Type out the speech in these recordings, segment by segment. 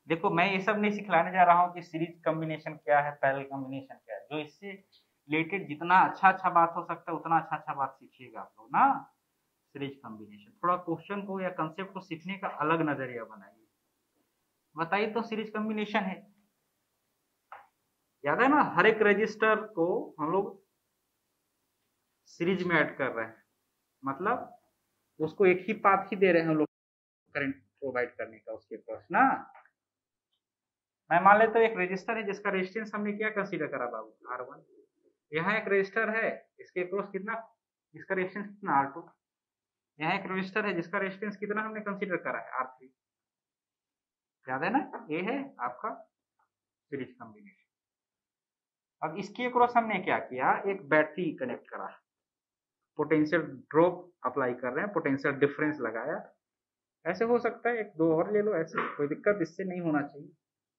देखो मैं ये सब नहीं सिखलाने जा रहा हूँ कि सीरीज कॉम्बिनेशन क्या है, पैरेलल कॉम्बिनेशन क्या है। जो इससे रिलेटेड जितना अच्छा अच्छा बात हो सकता है उतना अच्छा अच्छा बात सीखिएगा आप लोग ना। सीरीज कॉम्बिनेशन थोड़ा क्वेश्चन को या कंसेप्ट को सीखने का अलग नजरिया बनाइए। बताइए तो सीरीज कॉम्बिनेशन है, याद है ना, हर एक रजिस्टर को हम लोग सीरीज में ऐड कर रहे हैं, मतलब उसको एक ही पाथ ही दे रहे हैं हम लोग करंट प्रोवाइड करने का उसके पास ना। मैं मान लेता हूँ एक रजिस्टर है जिसका रेजिस्टेंस हमने क्या कंसीडर करा बाबू, R1। यहाँ एक रजिस्टर है, इसके क्रॉस कितना, इसका रेजिस्टेंस कितना, R2। यहाँ एक रजिस्टर है जिसका रेजिस्टेंस कितना हमने कंसीडर करा है, R3। याद है ना, ये है आपका सीरीज कॉम्बिनेशन। अब इसके क्रॉस हमने क्या किया, एक बैटरी कनेक्ट करा, पोटेंशियल ड्रॉप अप्लाई कर रहे हैं, पोटेंशियल डिफरेंस लगाया। ऐसे हो सकता है एक दो और ले लो, ऐसे कोई दिक्कत इससे नहीं होना चाहिए।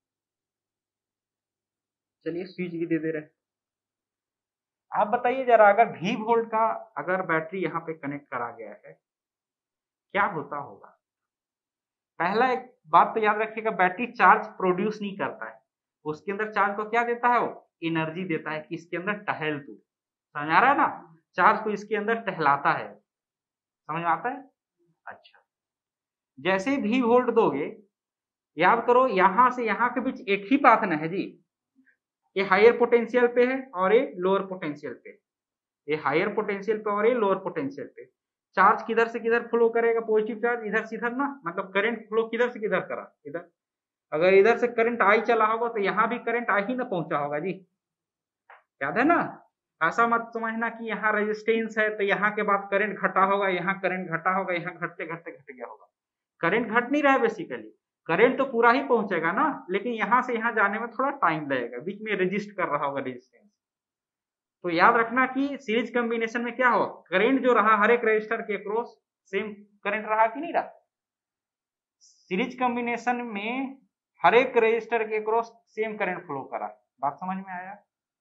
चलिए स्विच भी दे दे रहे हैं। आप बताइए जरा, अगर V वोल्ट का अगर बैटरी यहाँ पे कनेक्ट करा गया है, क्या होता होगा। पहला एक बात तो याद रखिएगा, बैटरी चार्ज प्रोड्यूस नहीं करता है, उसके अंदर चार्ज को क्या देता है, वो एनर्जी देता है कि इसके अंदर टहल तू। समझ आ रहा है ना, चार्ज को इसके अंदर टहलाता है, समझ में आता है। अच्छा, जैसे भी वोल्ट दोगे, याद करो यहां से यहां के बीच एक ही पाथ ना है जी, ये हायर पोटेंशियल पे है और ये लोअर पोटेंशियल पे, ये हायर पोटेंशियल पे और ये लोअर पोटेंशियल पे। चार्ज किधर से किधर फ्लो करेगा, पॉजिटिव चार्ज इधर से इधर ना, मतलब करंट फ्लो किधर से किधर करा, इधर। अगर इधर से करंट आई चला होगा तो यहाँ भी करंट आई ही ना पहुंचा होगा जी, याद है ना। ऐसा मत समझना कि यहाँ रेजिस्टेंस है तो यहाँ के बाद करंट घटा होगा, यहाँ करंट घटा होगा, यहाँ घटते घटते घट गया होगा। करंट घट नहीं रहा है बेसिकली, करंट तो पूरा ही पहुंचेगा ना, लेकिन यहाँ से यहाँ जाने में थोड़ा टाइम लगेगा, बीच में रेजिस्ट कर रहा होगा रेजिस्टेंस। तो याद रखना कि सीरीज कॉम्बिनेशन में क्या हो, करंट जो रहा हर एक रजिस्टर के अक्रॉस सेम करंट रहा कि नहीं रहा। सीरीज कॉम्बिनेशन में हर एक रजिस्टर के अक्रॉस सेम करंट फ्लो करा, बात समझ में आया।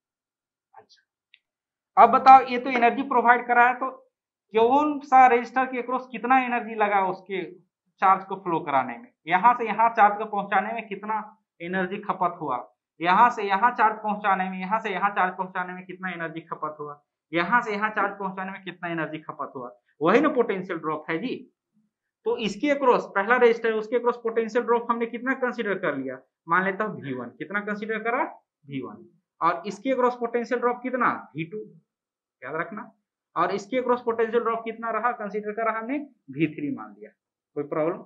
अच्छा, अब बताओ, ये तो एनर्जी प्रोवाइड करा है, तो कौन सा रजिस्टर के अक्रॉस कितना एनर्जी लगा उसके चार्ज को फ्लो कराने में, यहां से यहां चार्ज को पहुंचाने में कितना एनर्जी खपत हुआ, यहां से यहां चार्ज पहुंचाने में, यहां से यहां चार्ज पहुंचाने में कितना एनर्जी खपत हुआ, यहां से यहां चार्ज पहुंचाने में कितना एनर्जी खपत हुआ, वही ना पोटेंशियल ड्रॉप है जी। तो इसके अक्रॉस पहला रजिस्टर उसके अक्रॉस पोटेंशियल ड्रॉप हमने कितना कंसीडर कर लिया, मान लेता हूं V1, कितना कंसीडर करा, V1। और इसके अक्रॉस पोटेंशियल ड्रॉप कितना, V2, याद रखना। और इसके अक्रॉस पोटेंशियल ड्रॉप कितना रहा, कंसीडर करा हमने, V3 मान लिया। कोई प्रॉब्लम।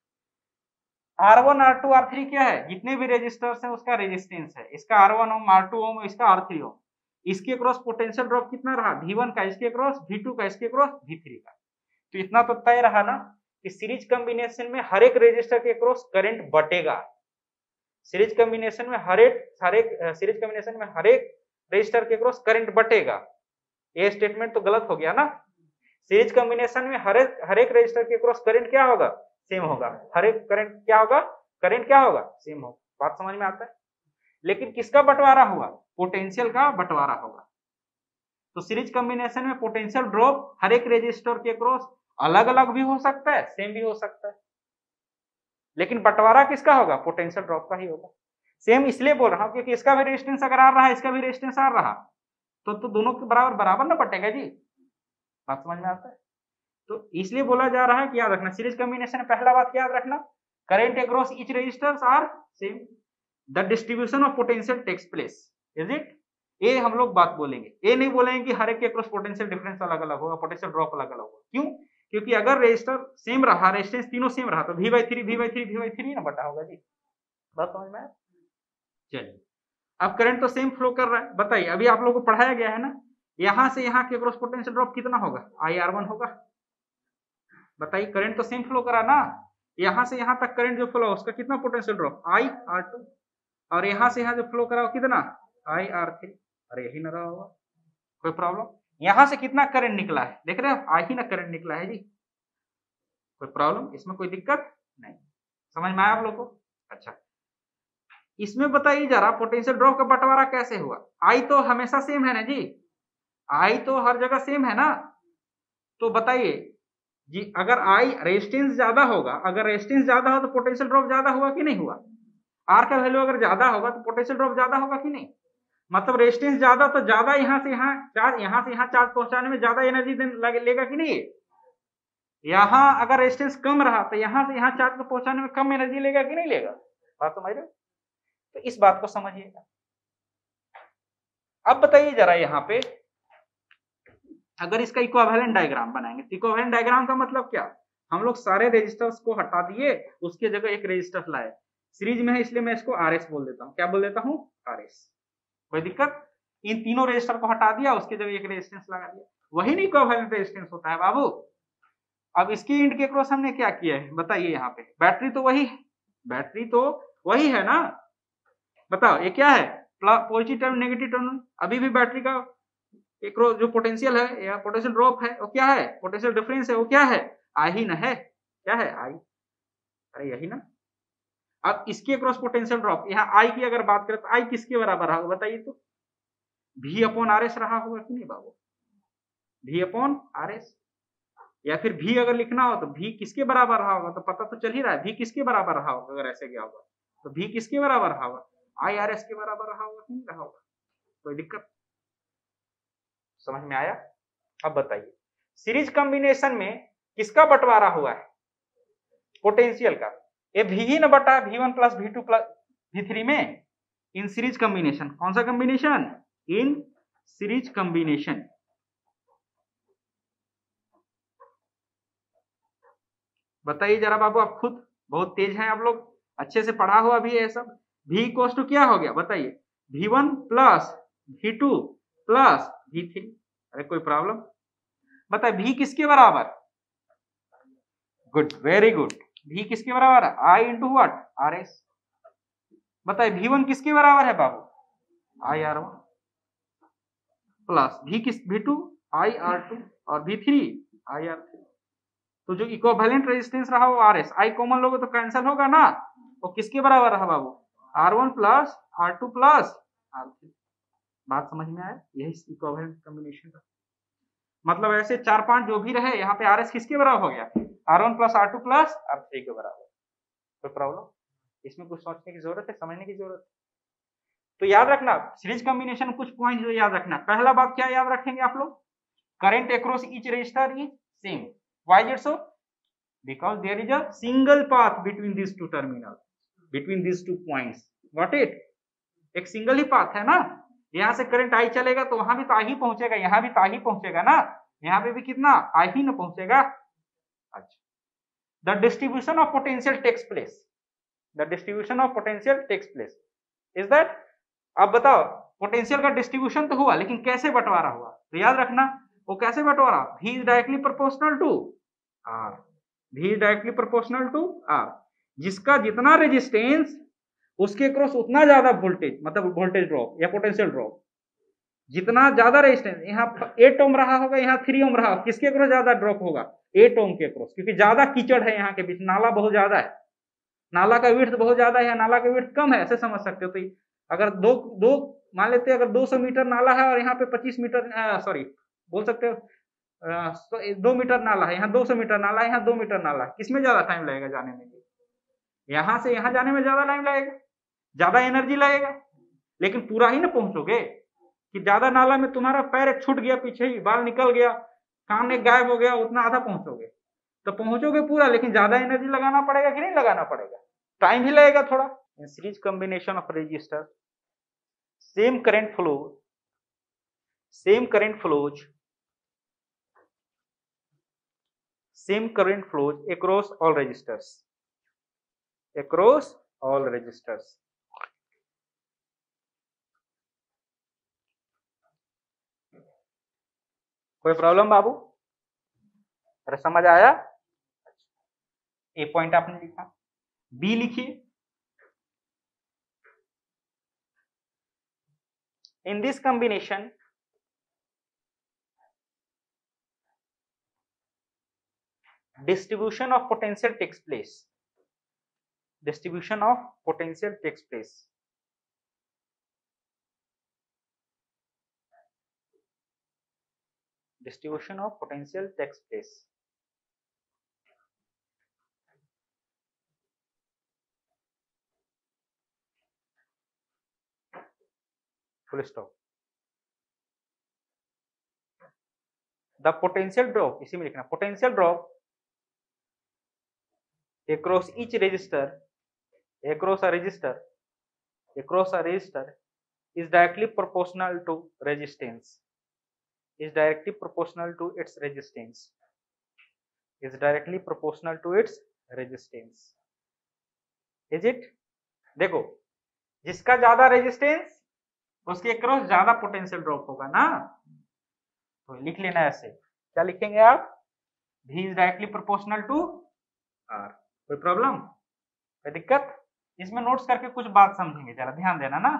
R1 R2 R3 क्या है, जितने भी रेजिस्टर्स हैं उसका रेजिस्टेंस है, इसका R1 ओम, R2 ओम, इसका R3 ओम। इसके अक्रॉस पोटेंशियल ड्रॉप कितना रहा, V1 का, इसके अक्रॉस V2 का, इसके अक्रॉस V3 का। तो इतना तो तय रहा ना कि सीरीज कॉम्बिनेशन में हर एक रेजिस्टर के अक्रॉस करंट बटेगा। सीरीज कॉम्बिनेशन में हर एक सीरीज कॉम्बिनेशन में हर एक रेजिस्टर के अक्रॉस करंट बटेगा। ये स्टेटमेंट तो गलत हो गया ना। सीरीज कॉम्बिनेशन में हर एक रेजिस्टर के अक्रॉस करंट क्या होगा, सेम होगा। हर एक करंट क्या होगा, करंट क्या होगा, सेम होगा। बात समझ में आता है। लेकिन किसका बंटवारा हुआ, पोटेंशियल का बंटवारा होगा। तो सीरीज कॉम्बिनेशन में पोटेंशियल ड्रॉप हर एक रेजिस्टर के अक्रॉस अलग अलग भी हो सकता है, सेम भी हो सकता है, लेकिन बंटवारा किसका होगा, पोटेंशियल ड्रॉप का ही होगा। सेम इसलिए बोल रहा हूं क्योंकि इसका भी रेजिस्टेंस अगर आ रहा है, इसका भी रेजिस्टेंस आ रहा, तो दोनों के बराबर बराबर ना बटेगा जी। बात समझ में आता है। तो इसलिए बोला जा रहा है कि याद रखना सीरीज कॉम्बिनेशन में पहला बात क्या याद रखना, current across each resistors are same, the distribution of potential takes place, is it. ये हम लोग बात बोलेंगे, ये नहीं बोलेंगे कि हर एक के अक्रॉस पोटेंशियल डिफरेंस अलग अलग होगा, पोटेंशियल ड्रॉप अलग अलग होगा। क्यों, क्योंकि अगर रेजिस्टर सेम रहा, रेजिस्टेंस तीनों सेम रहा, तो V/3 ना बटा होगा जी। बात समझ में आया। चलिए, अब करंट तो सेम फ्लो कर रहा है। बताइए, अभी आप लोगों को पढ़ाया गया है ना, यहां से यहां के अक्रॉस पोटेंशियल ड्रॉप कितना होगा, IR1 होगा। बताइए, करंट तो सेम फ्लो करा ना, यहां से यहां तक करंट जो फ्लो उसका कितना पोटेंशियल ड्रॉप, IR2। और यहां से यहां जो फ्लो करा कितना, IR3। अरे यही ना रहा होगा, कोई प्रॉब्लम। यहां से कितना करंट निकला है, देख रहे हो, आई ही ना करंट निकला है जी। कोई प्रॉब्लम, इसमें कोई दिक्कत नहीं, समझ में आया आप लोग को। अच्छा, इसमें बताइए जरा पोटेंशियल ड्रॉप का बंटवारा कैसे हुआ। आई तो हमेशा सेम है ना जी, आई तो हर जगह सेम है ना। तो बताइए जी, अगर आई रेजिस्टेंस ज्यादा होगा, अगर रेजिस्टेंस ज्यादा हो तो पोटेंशियल ड्रॉप ज्यादा हुआ कि नहीं हुआ। आर का वैल्यू अगर ज्यादा होगा तो पोटेंशियल ड्रॉप ज्यादा होगा कि नहीं, मतलब रेजिस्टेंस ज्यादा तो ज्यादा यहाँ से यहाँ चार्ज पहुंचाने में ज्यादा एनर्जी लेगा कि नहीं। यहाँ अगर रेजिस्टेंस कम रहा तो यहाँ से यहाँ चार्ज को पहुंचाने में कम एनर्जी लेगा कि नहीं लेगा, बात समझ रहे हो। तो इस बात को समझिएगा। अब बताइए जरा यहाँ पे अगर इसका इक्विवेलेंट डायग्राम बनाएंगे, इक्विवेलेंट डायग्राम का मतलब क्या, हम लोग सारे रेजिस्टर्स को हटा दिए, उसके जगह एक रेजिस्टर लाए, सीरीज में है इसलिए मैं इसको आरएस बोल देता हूँ, क्या बोल देता हूँ, आरएस, कोई दिक्कत। इन तीनों रेजिस्टर को हटा दिया, उसके जगह एक रेजिस्टेंस लगा दिया, वही नहीं इक्विवेलेंट रेजिस्टेंस होता है बाबू। अब इसकी इंड के क्रॉस हमने क्या किया है बताइए, यहाँ पे बैटरी तो वही है, बैटरी तो वही है ना, बताओ ये क्या है, पॉजिटिव टर्म नेगेटिव टर्म, अभी भी बैटरी का एक जो पोटेंशियल है या पोटेंशियल ड्रॉप है वो क्या है, पोटेंशियल डिफरेंस है वो क्या है, आई ही ना है, क्या है आई, अरे यही ना। अब इसके क्रॉस पोटेंशियल ड्रॉप, यहाँ आई की अगर बात करें तो आई किसके बराबर रहा होगा बताइए तो, भी अपॉन आर एस रहा होगा कि नहीं बाबू, भी अपॉन आर एस, या फिर भी अगर लिखना हो तो भी किसके बराबर रहा होगा, तो पता तो चल ही रहा है भी किसके बराबर रहा होगा, अगर ऐसे गया होगा तो भी किसके बराबर रहा होगा, आई आर एस के बराबर रहा होगा कि नहीं रहा होगा, कोई दिक्कत, समझ में आया। अब बताइए सीरीज कॉम्बिनेशन में किसका बंटवारा हुआ है, पोटेंशियल का, ये भी ही न बटा V1 plus V2 plus V3 में, इन सीरीज कॉम्बिनेशन, कौन सा कॉम्बिनेशन, इन सीरीज कॉम्बिनेशन। बताइए जरा बाबू, आप खुद बहुत तेज हैं आप लोग, अच्छे से पढ़ा हुआ भी है सब, V इक्वल्स टू क्या हो गया बताइए, V1 plus V2 plus V3, अरे कोई प्रॉब्लम, बताइए V किसके बराबर, गुड वेरी गुड, V किसके बराबर है, I into what, R S. बताइए V1 किसके बराबर है बाबू, IR1 प्लस V2 IR2 और V3 IR3, तो जो इक्विवेलेंट रेजिस्टेंस रहा वो आर एस, आई कॉमन लोगे तो कैंसिल होगा ना, वो किसके बराबर रहा बाबू, R1 plus R2 plus R3, बात समझ में आया, यही इक्विवेलेंट कॉम्बिनेशन का मतलब, ऐसे 4-5 जो भी रहे यहाँ पे आर एस किसके बराबर हो गया, R1 plus R2 plus R3 के बराबर, कोई प्रॉब्लम, इसमें कुछ सोचने की जरूरत है, समझने की जरूरत है। तो याद रखना सीरीज कॉम्बिनेशन कुछ पॉइंट जो याद रखना, पहला बात क्या याद रखेंगे आप लोग, current across each resistor is same, why is it so, because there is a single path between these two terminals, between these two points, got it, एक सिंगल ही पाथ है ना, यहाँ से करंट आई चलेगा तो वहां भी तो आई ही पहुंचेगा, यहाँ भी तो आई ही पहुंचेगा ना, यहाँ पे भी कितना आई ही ना पहुंचेगा। अच्छा, the distribution of potential takes place, the distribution of potential takes place is that, अब बताओ पोटेंशियल का डिस्ट्रीब्यूशन तो हुआ लेकिन कैसे बंटवारा हुआ, तो याद रखना वो कैसे बंटवारा, V is directly proportional to R, V is directly proportional to R, जिसका जितना रेजिस्टेंस उसके क्रॉस उतना ज्यादा वोल्टेज, मतलब वोल्टेज ड्रॉप या पोटेंशियल ड्रॉप, जितना ज्यादा रेजिस्टेंस, यहाँ 8 ओम रहा होगा यहाँ 3 ओम रहा होगा, किसके क्रॉस ज्यादा ड्रॉप होगा, 8 ओम के क्रॉस, क्योंकि ज्यादा कीचड़ है यहाँ के बीच, नाला बहुत ज्यादा है, नाला का विड्थ बहुत ज्यादा है, नाला का विड्थ कम है, ऐसे समझ सकते हो। तो अगर दो मान लेते हैं, अगर 200 मीटर नाला है और यहाँ पे 25 मीटर सॉरी बोल सकते हो 2 मीटर नाला है, यहाँ 200 मीटर नाला है, यहाँ 2 मीटर नाला है, किसमें ज्यादा टाइम लगेगा जाने में, यहाँ से यहाँ जाने में ज्यादा टाइम लगेगा, ज्यादा एनर्जी लगेगा, लेकिन पूरा ही ना पहुंचोगे, कि ज्यादा नाला में तुम्हारा पैर एक छूट गया, पीछे ही बाल निकल गया, कान एक गायब हो गया, उतना आधा पहुंचोगे, तो पहुंचोगे पूरा, लेकिन ज्यादा एनर्जी लगाना पड़ेगा कि नहीं लगाना पड़ेगा, टाइम भी लगेगा थोड़ा। In series combination of resistor same current flows across all registers, कोई प्रॉब्लम बाबू, अरे समझ आया, ए पॉइंट आपने लिखा, बी लिखिए, in this combination distribution of potential takes place, distribution of potential takes place, distribution of potential takes place, full stop. The potential drop, इसी में लिखना, potential drop across each resistor, across a resistor is directly proportional to resistance, is directly proportional to its resistance, is directly proportional to its resistance, is it? देखो, जिसका ज्यादा resistance उसके across ज्यादा potential drop होगा ना, तो लिख लेना ऐसे। क्या लिखेंगे आप? V is directly proportional to R। कोई प्रॉब्लम, कोई दिक्कत? इसमें नोट्स करके कुछ बात समझेंगे, जरा ध्यान देना ना।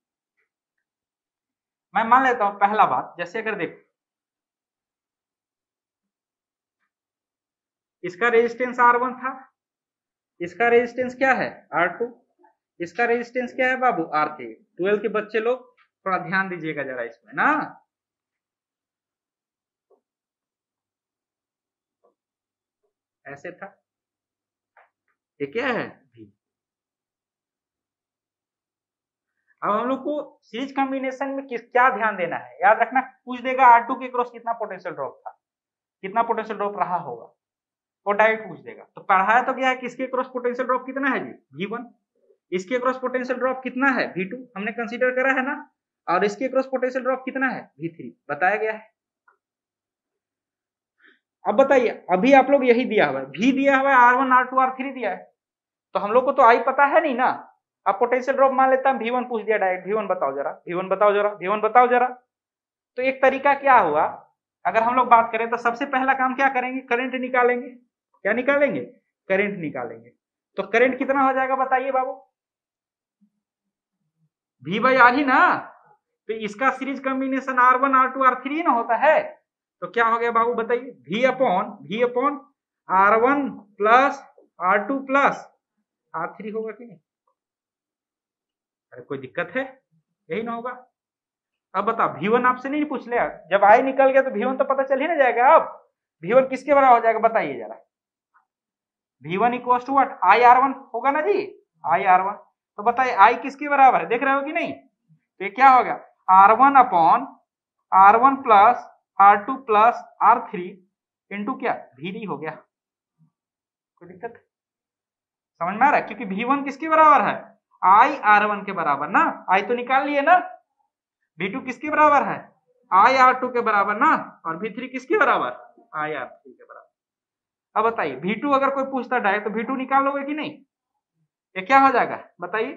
मैं मान लेता हूं पहला बात, जैसे अगर देखो इसका रेजिस्टेंस R1 था, इसका रेजिस्टेंस क्या है? R2, इसका रेजिस्टेंस क्या है बाबू? R3। 12 के बच्चे लोग थोड़ा ध्यान दीजिएगा जरा इसमें ना। ऐसे था, ये क्या है? V। अब हम लोग को सीरीज कॉम्बिनेशन में क्या ध्यान देना है, याद रखना। पूछ देगा R2 के क्रॉस कितना पोटेंशियल ड्रॉप था, कितना पोटेंशियल ड्रॉप रहा होगा, वो डायरेक्ट पूछ देगा। तो पढ़ाया तो क्या है, किसके क्रॉस पोटेंशियल ड्रॉप कितना है जी? V1। इसके क्रॉस पोटेंशियल ड्रॉप कितना है? V2 हमने कंसीडर करा है ना। और इसके क्रॉस पोटेंशियल ड्रॉप कितना है? V3 बताया गया है। अब बताइए, अभी आप लोग यही दिया हुआ है, V दिया हुआ है, R1 R2 R3 दिया है, तो हम लोग को तो आई पता है नहीं ना। अब पोटेंशियल ड्रॉप मान लेता है, V1 पूछ दिया डायरेक्ट, V1 बताओ जरा, V1 बताओ जरा, V1 बताओ जरा। तो एक तरीका क्या हुआ, अगर हम लोग बात करें तो सबसे पहला काम क्या करेंगे? करंट निकालेंगे। क्या निकालेंगे? करंट निकालेंगे। तो करंट कितना हो जाएगा बताइए बाबू? V/R ही ना। तो इसका series combination R1 R2 R3 ना होता है, तो क्या हो गया बाबू बताइए? V upon R1 plus R2 plus R3 होगा कि नहीं? अरे कोई दिक्कत है? यही ना होगा। अब बता, V1 आपसे नहीं पूछ लिया, जब I निकल गया तो V1 तो पता चल ही ना जाएगा। अब V1 किसके बराबर हो जाएगा बताइए जरा? V1 equal to what? IR1 होगा ना जी, IR1। तो बताइए I किसके बराबर है, देख रहे हो कि नहीं? तो ये क्या हो गया? R1 upon R1 plus R2 plus R3 into क्या? VD हो गया। कोई दिक्कत समझ में आ रहा है? क्योंकि V1 किसके बराबर है? IR1 के बराबर ना। I तो निकाल लिए ना। V2 किसके बराबर है? IR2 के बराबर ना। और V3 किसके बराबर? IR3 के बराबर। अब बताइए, V2 अगर कोई पूछता डायरेक्ट तो V2 निकाल लोगे कि नहीं? ये क्या हो जाएगा बताइए?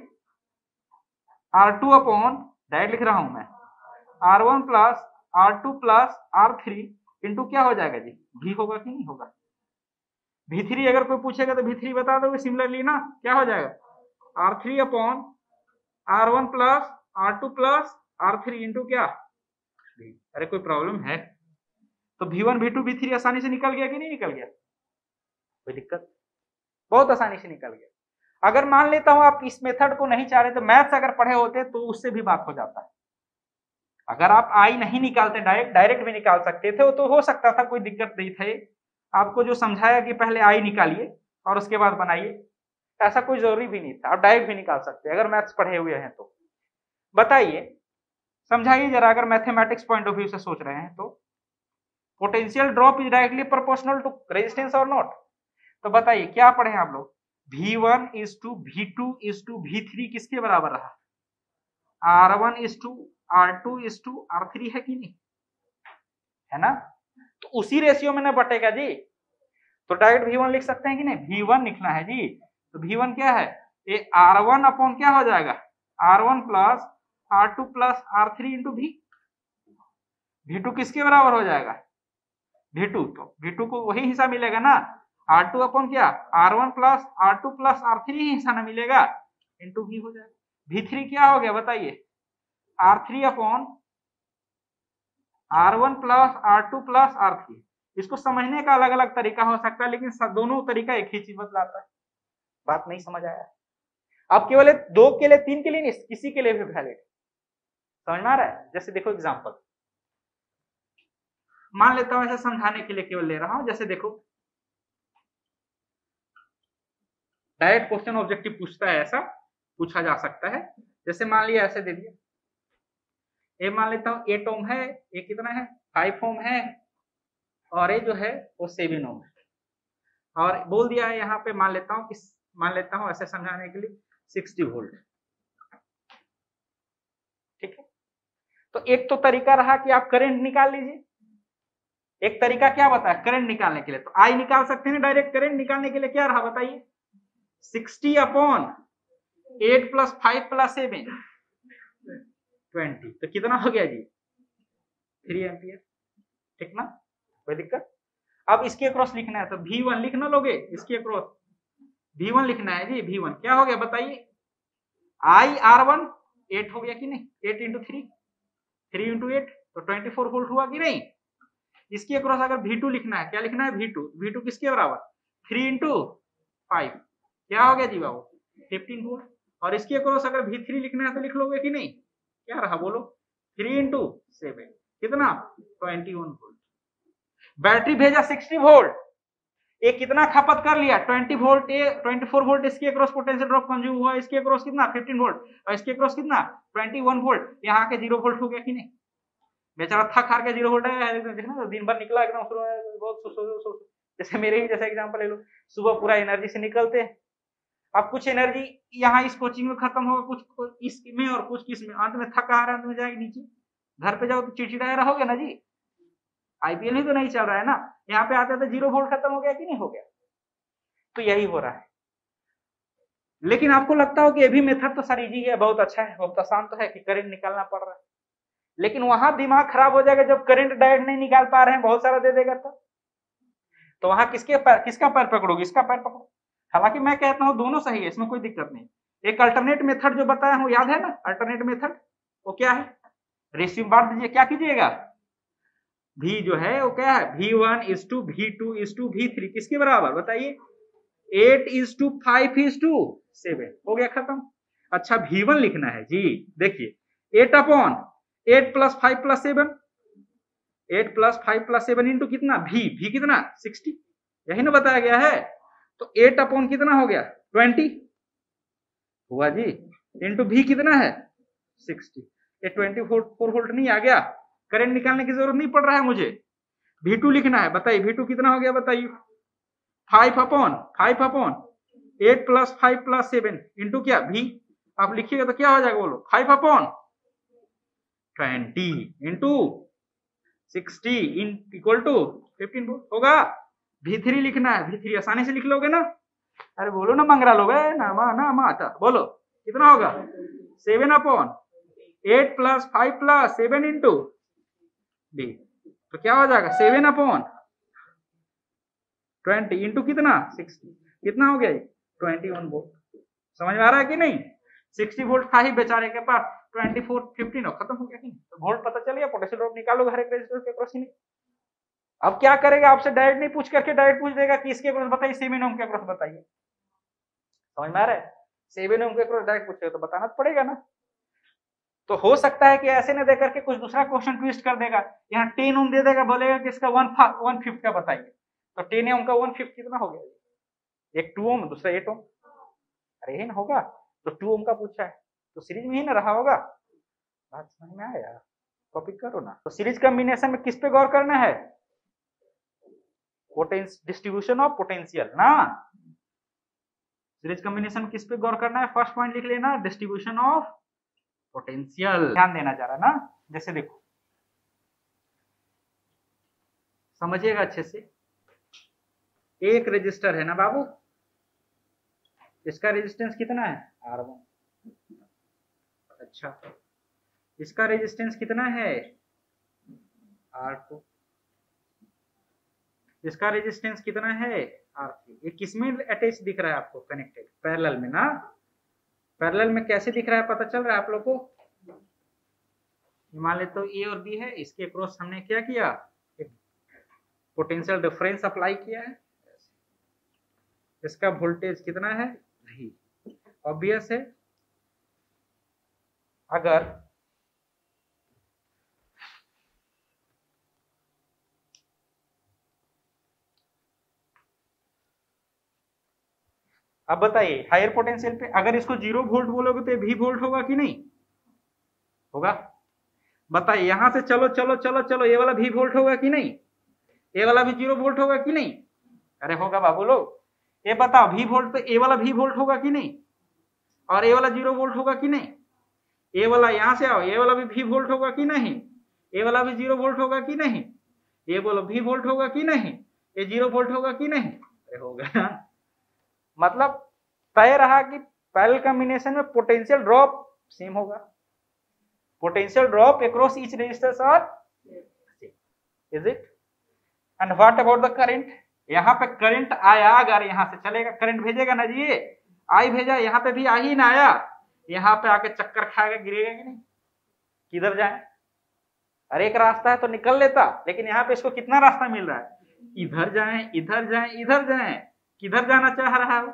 R2 अपॉन, डायरेक्ट लिख रहा हूं मैं, R1 plus R2 plus R3 into क्या हो जाएगा जी? V होगा कि नहीं होगा? V3 अगर कोई पूछेगा तो V3 बता दोगे सिमिलरली ना। क्या हो जाएगा? R3 upon R1 plus R2 plus R3 into क्या? V। अरे कोई प्रॉब्लम है? तो V1 V2 V3 आसानी से निकल गया कि नहीं निकल गया? कोई दिक्कत? बहुत आसानी से निकल गया। अगर मान लेता हूं आप इस मेथड को नहीं चाह रहे, तो मैथ्स अगर पढ़े होते तो उससे भी बात हो जाता है। अगर आप आई नहीं निकालते, डायरेक्ट भी निकाल सकते थे, तो हो सकता था, कोई दिक्कत नहीं थे। आपको जो समझाया कि पहले आई निकालिए और उसके बाद बनाइए, ऐसा कोई जरूरी भी नहीं था। आप डायरेक्ट भी निकाल सकते अगर मैथ्स पढ़े हुए हैं तो। बताइए, समझाइए जरा, अगर मैथमेटिक्स पॉइंट ऑफ व्यू से सोच रहे हैं तो। Potential drop is directly proportional to resistance और नॉट। तो बताइए क्या पढ़े आप लोग? V1 is to V2 is to V3 किसके बराबर रहा? R1 is to R2 is to R3 है कि नहीं? है ना? तो उसी रेशियो में ना बटेगा जी। तो डायरेक्ट V1 लिख सकते हैं कि नहीं? V1 लिखना है जी। तो V1 क्या है? ये R1 अपॉन क्या हो जाएगा? R1 plus R2 plus R3 into V। V2 किसके बराबर हो जाएगा? V2, तो V2 को वही हिस्सा मिलेगा ना। R2 अपॉन क्या? R1 plus R2 plus R3 ही हिस्सा ना मिलेगा, इंटू V हो जाएगा। V3 क्या हो गया बताइए? R3 upon R1 plus R2 plus R3। इसको समझने का अलग अलग तरीका हो सकता है, लेकिन दोनों तरीका एक ही चीज बतलाता है। बात नहीं समझ आया? अब केवल 2 के लिए, 3 के लिए नहीं, किसी के लिए भी वैलिड। समझ में आ रहा है? जैसे देखो एग्जांपल मान लेता हूं, ऐसे समझाने के लिए केवल ले रहा हूं। जैसे देखो, डायरेक्ट क्वेश्चन ऑब्जेक्टिव पूछता है, ऐसा पूछा जा सकता है। जैसे मान लिया ऐसे दे दिया, ये मान लेता हूँ 8 ओम है, ये कितना है 5 ओम है, और ये जो है वो 7 ओम है, और बोल दिया है यहाँ पे मान लेता हूँ ऐसे समझाने के लिए 60 वोल्ट। ठीक है, तो एक तो तरीका रहा कि आप करंट निकाल लीजिए, एक तरीका क्या बताया करंट निकालने के लिए, तो आई निकाल सकते हैं डायरेक्ट। करंट निकालने के लिए क्या रहा बताइए, 60 अपॉन 8 प्लस 5 प्लस 7 20, तो कितना हो गया जी 3 एम्पियर। ठीक ना, कोई दिक्कत। अब इसके अक्रॉस लिखना है तो V1 लिखना लोगे, इसके अक्रॉस V1 लिखना है जी। V1 क्या हो गया बताइए, I R1 8 हो गया कि नहीं, 8 इंटू 3, 3 इंटू 8 तो 24 वोल्ट हुआ कि नहीं। इसके अक्रॉस अगर V2 लिखना है, क्या लिखना है V2 किसके बराबर 3 इंटू 5, क्या हो गया जी बाबू 15 वोल्ट। और इसके अक्रॉस अगर V3 लिखना है तो लिख लोगे कि नहीं, क्या रहा बोलो 3 इंटू 7 कितना 21 वोल्ट। बैटरी भेजा 60 वोल्ट, ये कितना खपत कर लिया 20 वोल्ट, ये 24 वोल्ट इसके अक्रॉस पोटेंशियल ड्रॉप कंज्यूम हुआ, इसके अक्रॉस कितना 15 वोल्ट, और इसके अक्रॉस कितना 21 वोल्ट, यहाँ के 0 वोल्ट हो गया कि नहीं। बेचारा थक हार के 0 वोल्ट है, देखना दिन भर निकला एकदम बहुत, जैसे मेरे ही जैसा एग्जांपल ले लो, सुबह पूरा एनर्जी से निकलते हैं, अब कुछ एनर्जी यहाँ इस कोचिंग में खत्म होगा, कुछ इसमें और कुछ किसमें, अंत में थक हार अंत में जाएगी नीचे, घर पे जाओ तो चिड़चिड़ाए रहोगे ना जी। आईपीएल ही तो नहीं चल रहा है ना, यहाँ पे आते थे 0 वोल्ट खत्म हो गया कि नहीं हो गया। तो यही हो रहा है। लेकिन आपको लगता हो कि ये भी मेथड तो सर इजी है, बहुत अच्छा है, बहुत आसान तो है कि करंट निकालना पड़ रहा है, लेकिन वहां दिमाग खराब हो जाएगा जब करंट डायरेक्ट नहीं निकाल पा रहे हैं, बहुत सारा दे देगा तो वहां किसका पैर पकड़ोगे, इसका पैर पकड़ो। हालांकि मैं कहता हूं दोनों सही है, इसमें कोई दिक्कत नहीं। एक अल्टरनेट मेथड जो बताया हूं याद है ना, अल्टरनेट मेथड वो क्या है, रेशियो बांट दीजिए, क्या कीजिएगा V जो है वो क्या है V1 is to V2 is to V3 किसके बराबर बताइए 8 is to 5 is to 7, हो गया खत्म। अच्छा V1 लिखना है जी, देखिए 8 upon 8 plus 5 plus 7, 8 plus 5 plus 7 into कितना V कितना 60, यही ना बताया गया है। तो 8 अपॉन कितना हो गया 20 हुआ जी, इंटू V कितना है 60, ये 24 वोल्ट नहीं आ गया, करंट निकालने की जरूरत नहीं पड़ रहा है मुझे। V2 लिखना है, बताइए V2 कितना हो गया बताइए 5 अपॉन 8 प्लस 5 प्लस 7 इंटू क्या V, आप लिखिएगा तो क्या हो जाएगा बोलो 5 upon 20 into 60 equal to 15 volt होगा। V3 लिखना है, V3 आसानी से लिख लोगे ना, अरे बोलो ना मंगरा लोग ना माता बोलो कितना होगा 7 upon 8 plus 5 plus 7 into D, तो क्या हो जाएगा 7 अपॉन 20 इंटू कितना 60, कितना हो गया 21 वोल्ट। समझ में आ रहा है कि नहीं, 60 वोल्ट था ही बेचारे के पास, 24 15 और खत्म हो गया कि नहीं। तो वोल्ट पता चल गया, पोटेंशियल ड्रॉप निकालोगे हर एक रेजिस्टर के अक्रॉस ही नहीं। अब क्या करेगा, आपसे डायरेक्ट नहीं पूछ करके डायरेक्ट पूछ देगा कि इसके अक्रॉस बताइए 7 ओम के अक्रॉस बताइए। समझ में आ रहा है, 7 ओम के अक्रॉस डायरेक्ट पूछेगा तो बताना तो पड़ेगा ना। तो हो सकता है कि ऐसे न देकर के कुछ दूसरा क्वेश्चन ट्विस्ट कर देगा, यहाँ 10 ओम दे देगा, बोलेगा कि इसका 1/5 का बताइए, तो 10 ओम का 1/5 कितना हो गया, एक 2 ओम दूसरा 8 ओम, अरे यही ना होगा। तो 2 ओम का पूछा है तो सीरीज में ही ना रहा होगा, बात समझ में आया, कॉपी करो ना। तो सीरीज कॉम्बिनेशन में किस पे गौर करना है, डिस्ट्रीब्यूशन ऑफ पोटेंशियल ना। सीरीज कॉम्बिनेशन किस पे गौर करना है, फर्स्ट पॉइंट लिख लेना डिस्ट्रीब्यूशन ऑफ पोटेंशियल, ध्यान देना जा रहा ना। जैसे देखो समझिएगा अच्छे से, एक रेजिस्टर है ना बाबू, इसका रेजिस्टेंस कितना है R1, अच्छा इसका रेजिस्टेंस कितना है R2, इसका रेजिस्टेंस कितना है R3। ये किसमें अटैच दिख रहा है आपको, कनेक्टेड पैरेलल में ना। पैरेलल में कैसे दिख रहा है पता चल रहा है आप लोग को, मान लेते तो A और B है, इसके अक्रॉस हमने क्या किया पोटेंशियल डिफरेंस अप्लाई किया है, इसका वोल्टेज कितना है V। ऑब्वियस है अगर अब बताइए हायर पोटेंशियल पे अगर इसको 0 वोल्ट बोलोगे तो V वोल्ट होगा कि नहीं होगा, बताइए यहां से चलो चलो चलो चलो, ये वाला भी वोल्ट होगा कि नहीं, ये वाला भी 0 वोल्ट होगा कि नहीं, अरे होगा बाबू लोग, ये बताओ भी वोल्ट पे ये वाला भी वोल्ट होगा कि नहीं, और ये वाला 0 वोल्ट होगा कि नहीं, ये वाला यहां से आओ, ये वाला भी वोल्ट होगा कि नहीं, ये वाला भी 0 वोल्ट होगा कि नहीं, ये बोलो भी वोल्ट होगा कि नहीं, ये 0 वोल्ट होगा कि नहीं, अरे होगा। मतलब तय रहा कि पैरेलल कॉम्बिनेशन में पोटेंशियल ड्रॉप सेम होगा, potential drop across each resistors are is it. And what about the current, यहाँ पे करंट आया, अगर यहाँ से चलेगा करंट भेजेगा ना जी, आई भेजा, यहाँ पे भी आ ही ना आया, यहाँ पे आके चक्कर खाएगा, गिरेगा कि नहीं, किधर जाए, अरे एक रास्ता है तो निकल लेता, लेकिन यहाँ पे इसको कितना रास्ता मिल रहा है, इधर जाए इधर जाए इधर जाए, किधर जाना चाह रहा है,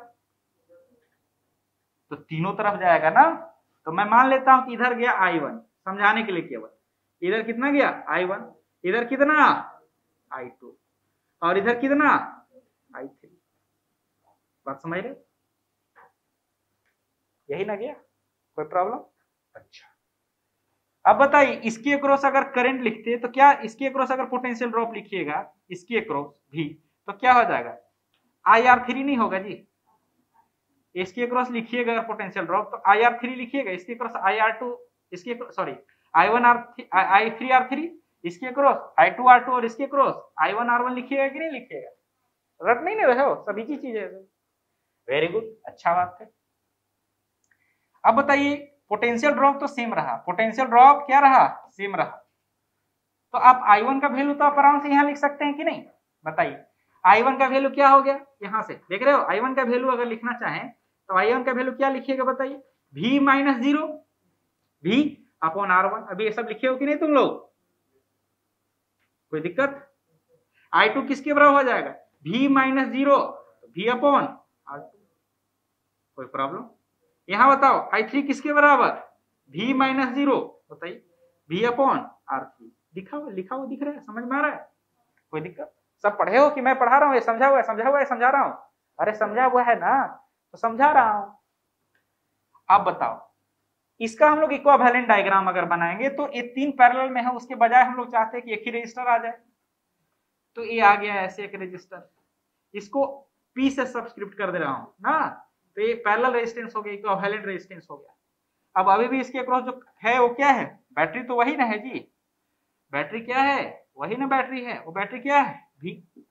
तो तीनों तरफ जाएगा ना। तो मैं मान लेता हूं कि इधर गया I1, समझाने के लिए केवल, इधर कितना गया I1, इधर कितना I2, और इधर कितना I3, बात समझ रहे, यही ना गया, कोई प्रॉब्लम। अच्छा अब बताइए इसके अक्रॉस अगर करंट लिखते हैं तो क्या, इसके अक्रॉस अगर पोटेंशियल ड्रॉप लिखिएगा इसके अक्रॉस भी, तो क्या हो जाएगा, IR3 नहीं होगा जी, इसके अक्रॉस लिखिएगा अगर पोटेंशियल ड्रॉप तो IR3 लिखिएगा, इसके अक्रॉस IR2, इसके सॉरी I3R3, इसके अक्रॉस I2R2, और इसके अक्रॉस I1R1 लिखिएगा कि नहीं लिखिएगा, रट नहीं रहे हो, सभी की चीजें, वेरी गुड, अच्छा बात है। अब बताइए पोटेंशियल ड्रॉप तो सेम रहा, पोटेंशियल ड्रॉप क्या रहा, सेम रहा, तो आप I1 का वैल्यू तो आप आराम से यहाँ लिख सकते हैं कि नहीं, बताइए I1 का वैल्यू क्या हो गया, यहाँ से देख रहे हो I1 का वैल्यू अगर लिखना चाहें तो I1 का वैल्यू क्या लिखिएगा बताइए, V minus 0 V upon R1, अभी ये सब लिखे हो कि नहीं तुम लोग, कोई दिक्कत, I2 किसके बराबर हो जाएगा, V minus 0 V upon R2, कोई प्रॉब्लम, यहाँ बताओ I3 किसके बराबर, V माइनस 0, बताइए V अपॉन R3, लिखा हुआ दिख रहा है, समझ में आ रहा है, कोई दिक्कत, सब पढ़े हो कि मैं पढ़ा रहा हूँ, ये समझा हुआ है समझा रहा हूँ, अरे समझा हुआ है ना, तो समझा रहा हूँ। अब बताओ इसका हम लोग इक्विवेलेंट डायग्राम अगर बनाएंगे तो ये 3 पैरेलल में है, उसके बजाय हम लोग चाहते हैं कि एक ही रजिस्टर आ जाए, तो ये आ गया ऐसे एक रजिस्टर, इसको P से सब्सक्रिप्ट कर दे रहा हूँ ना, तो ये पैरेलल रेजिस्टेंस हो गया, इक्विवेलेंट रेजिस्टेंस हो गया। अब अभी भी इसके अक्रॉस जो है वो क्या है, बैटरी तो वही ना है जी, बैटरी क्या है, वही ना बैटरी है, वो बैटरी क्या है V,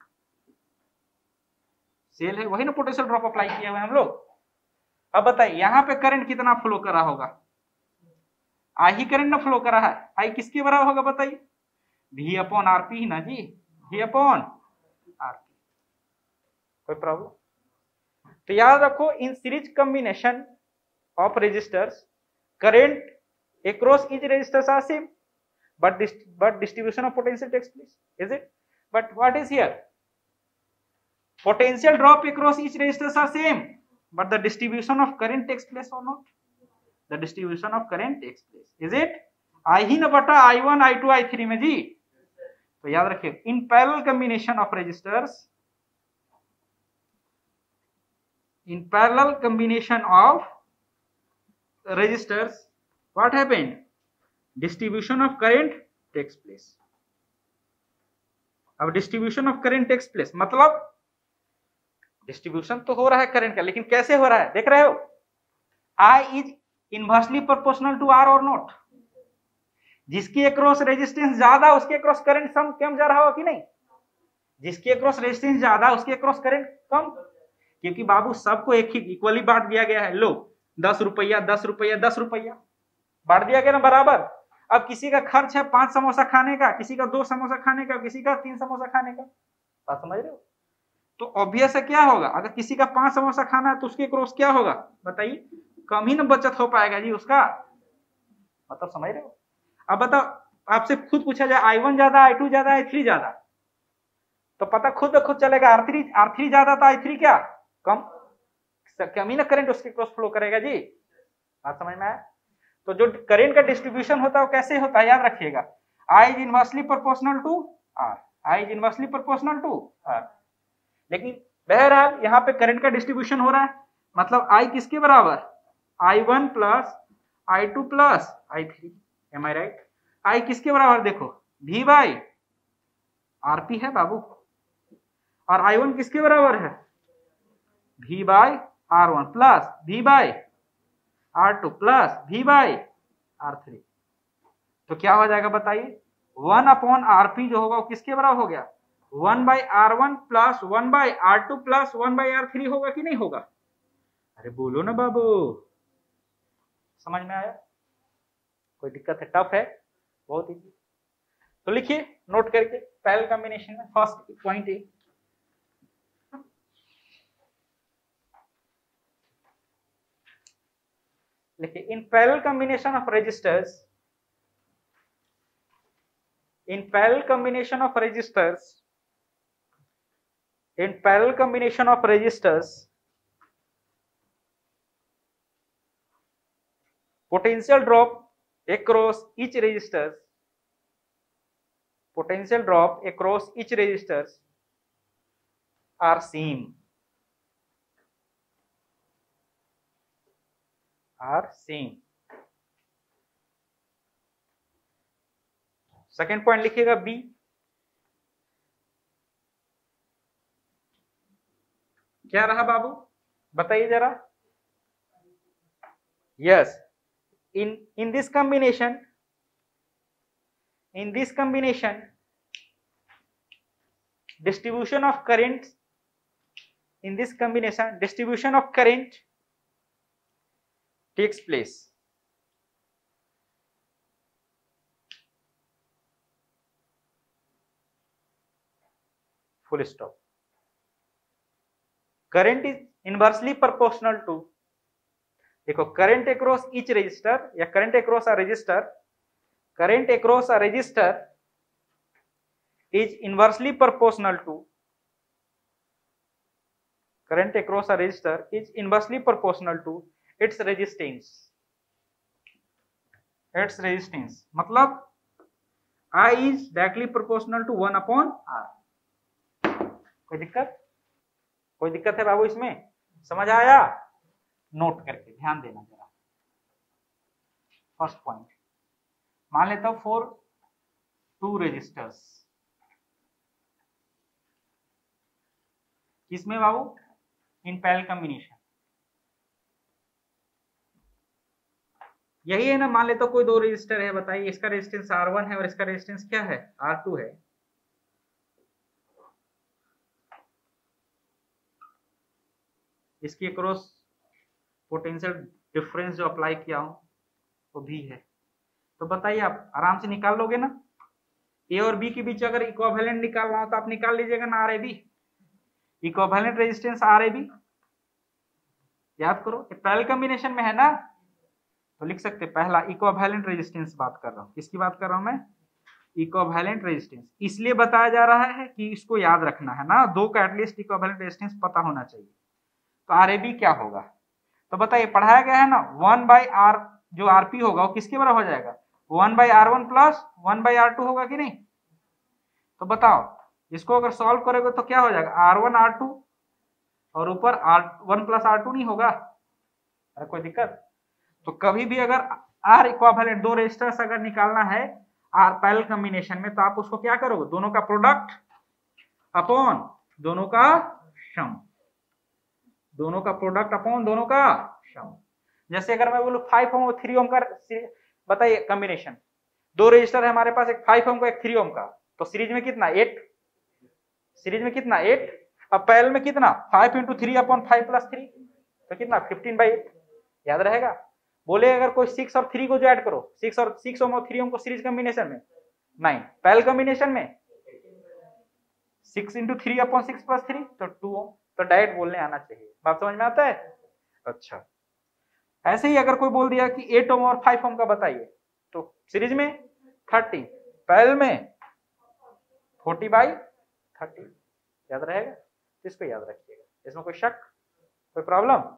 सेल है, वही ना पोटेंशियल ड्रॉप अप्लाई किया हुआ है हम लोग। अब बताइए यहाँ पे करंट कितना फ्लो कर रहा होगा, I ही करंट ना फ्लो कर रहा है, I किसके बराबर होगा बताइए, V अपॉन RP ना जी, V अपॉन RP, कोई प्रॉब्लम। तो याद रखो in series combination of resistors current across each resistors are same, but distribution of potential takes place, is it, but what is here, potential drop across each resistors are same, but the distribution of current takes place or not, the distribution of current takes place, is it, I ही न बटा I1 I2 I3 में जी। तो याद रखिए in parallel combination of resistors, in parallel combination of resistors what happened, distribution of current takes place। अब distribution of current takes place मतलब distribution तो हो रहा है करंट का, लेकिन कैसे हो रहा है देख रहे हो, I is inversely proportional to R or not, जिसके अक्रॉस रेजिस्टेंस ज्यादा उसके अक्रॉस करंट कम जा रहा हो कि नहीं, जिसके अक्रॉस रेजिस्टेंस ज्यादा उसके अक्रॉस करंट कम, क्योंकि बाबू सबको एक ही इक्वली बांट दिया गया है, लो 10 रुपया 10 रुपया 10 रुपया बांट दिया गया ना बराबर। अब किसी का खर्च है 5 समोसा खाने का, किसी का 2 समोसा खाने का, किसी का 3 समोसा खाने का, बात समझ रहे हो, तो ऑब्वियस है क्या होगा, अगर किसी का 5 समोसा खाना है तो उसके क्रॉस क्या होगा बताइए, कम ही ना बचत हो पाएगा जी उसका, मतलब समझ रहे हो। अब बताओ आपसे खुद पूछा जाए I1 ज्यादा I2 ज्यादा I3 ज्यादा, तो पता खुद चलेगा R3 ज्यादा तो I3 क्या कम ही ना करंट उसके क्रॉस फ्लो करेगा जी, बात समझ में आया। तो जो करंट का डिस्ट्रीब्यूशन होता है वो कैसे होता है याद रखिएगा, I is inversely proportional to R, I is inversely proportional to R, लेकिन बहरहाल यहाँ पे करंट का डिस्ट्रीब्यूशन हो रहा है, मतलब I किसके बराबर, I1 plus I2 plus I3, am I right. I किसके बराबर देखो, V बाई RP है बाबू, और I1 किसके बराबर है, V by R1 plus V by R2 plus V by R3। तो क्या हो जाएगा बताइए, 1/RP जो होगा वो किसके बराबर हो गया, 1/R1 plus 1/R2 plus 1/R3 होगा कि नहीं होगा। अरे बोलो ना बाबू, समझ में आया, कोई दिक्कत है, टफ है, बहुत इजी। तो लिखिए नोट करके, पैरेलल कॉम्बिनेशन में फर्स्ट पॉइंट है, लिखिए in parallel combination of resistors, in parallel combination of resistors, in parallel combination of resistors, potential drop across each resistors, potential drop across each resistors are same, are same। Second point लिखिएगा B, क्या रहा बाबू बताइए जरा। Yes, in this combination, in this combination distribution of current, in this combination distribution of current takes place, full stop। current is inversely proportional to, देखो current across each resistor या current across a resistor, current across a resistor is inversely proportional to, current across a resistor is inversely proportional to its resistance, its resistance मतलब I is directly proportional to 1/R। कोई दिक्कत, कोई दिक्कत है बाबू इसमें, समझ आया, नोट करके ध्यान देना जरा। फर्स्ट पॉइंट मान लेता हूं फॉर 2 रेजिस्टर्स, किसमें बाबू, इन पैरेलल कॉम्बिनेशन, यही है ना। मान लेता हूं कोई 2 रेजिस्टर है, बताइए इसका रेजिस्टेंस R1 है और इसका रेजिस्टेंस क्या है, R2 है। इसके क्रॉस पोटेंशियल डिफरेंस जो अप्लाई किया हूं वो भी है, तो बताइए आप आराम से निकाल लोगे ना। ए और बी के बीच अगर इक्विवेलेंट निकालना हो तो आप निकाल लीजिएगा ना, RAB, इक्विवेलेंट रेजिस्टेंस RAB, याद करो ये पैरेलल कॉम्बिनेशन में है ना, तो लिख सकते पहला इक्विवेलेंट रेजिस्टेंस बात कर रहा हूं, किसकी बात कर रहा हूं मैं, इक्विवेलेंट रेजिस्टेंस। इसलिए बताया जा रहा है कि इसको याद रखना है ना, 2 का एटलीस्ट इक्विवेलेंट रेजिस्टेंस पता होना चाहिए। तो RAB क्या होगा, तो बताइए पढ़ाया गया है ना, 1/R जो RP होगा वो किसके बराबर हो जाएगा, 1/R1 प्लस 1/R2 होगा कि नहीं। तो बताओ इसको अगर सॉल्व करोगे तो क्या हो जाएगा, R1 R2 और ऊपर R1 प्लस R2 नहीं होगा। अरे कोई दिक्कत, तो कभी भी अगर R इक्विवेलेंट 2 रेजिस्टर्स अगर निकालना है R पैरेलल कॉम्बिनेशन में, तो आप उसको क्या करोगे, दोनों का प्रोडक्ट अपॉन दोनों का सम, दोनों का प्रोडक्ट अपॉन दोनों का सम। जैसे अगर मैं बोलूं 5 ओम और 3 ओम का, बताइए कॉम्बिनेशन, 2 रजिस्टर है हमारे पास, एक 5 ओम का एक 3 ओम का, तो सीरीज में कितना 8, सीरीज में कितना 8, अब पैरेलल में कितना 5 × 3/5 + 3, तो कितना 15/8, याद रहेगा। बोले अगर कोई 6 और 3 को जो ऐड करो, 6 ओम और 3 ओम को सीरीज कॉम्बिनेशन में 9, पैरेलल कॉम्बिनेशन में 6 × 3/6 + 3 तो 2 ओम, तो डायरेक्ट बोलने आना चाहिए, बात समझ में आता है। अच्छा ऐसे ही अगर कोई बोल दिया कि 8 ओम और 5 ओम का बताइए, तो सीरीज में 30, पैरेलल में 40/30, याद रहेगा, इसको याद रखिएगा, इसमें कोई शक, कोई प्रॉब्लम।